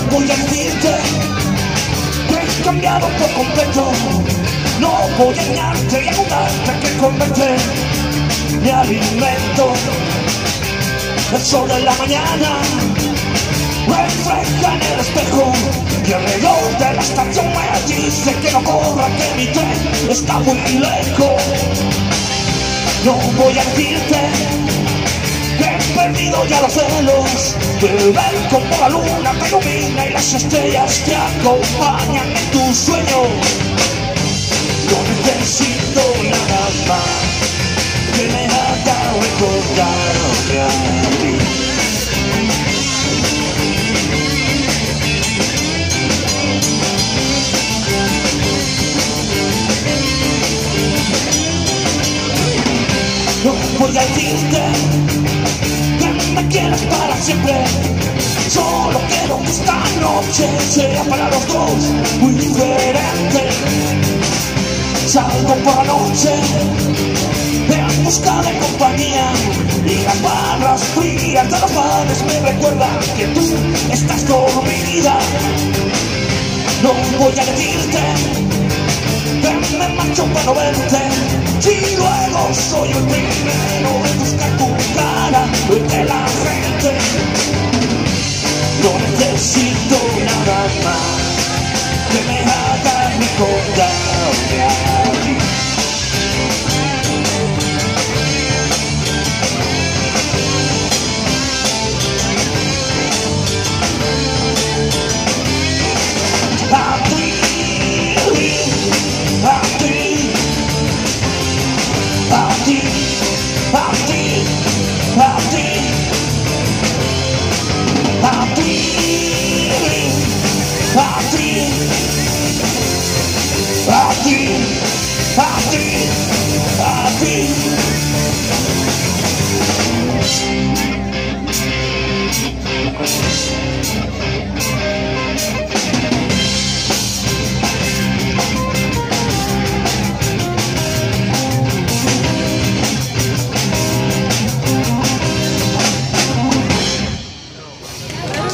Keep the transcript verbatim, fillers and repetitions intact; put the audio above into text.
voy a decirte que he cambiado por completo. No voy a engañarte y a contarte que con verte me alimento. El sol de la mañana refleja en el espejo y el reloj de la estación me dice que no corra, que mi tren está muy lejos. No voy a decirte que he perdido ya los celos, de ver como la luna te ilumina y las estrellas te acompañan en tus sueños. No necesito nada más que me haga recordarte a ti. No voy a decirte que me quieras para siempre, solo quiero que esta noche sea para los dos muy diferente. Salgo por la noche en busca de compañía y las barras frías de los bares me recuerdan que tú estás dormida. No voy a decirte que me marcho para no verte, si luego soy el primero en buscar tu cara entre la gente. No necesito nada más que me haga recordar.